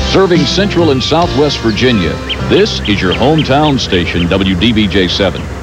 Serving Central and Southwest Virginia, this is your hometown station, WDBJ 7.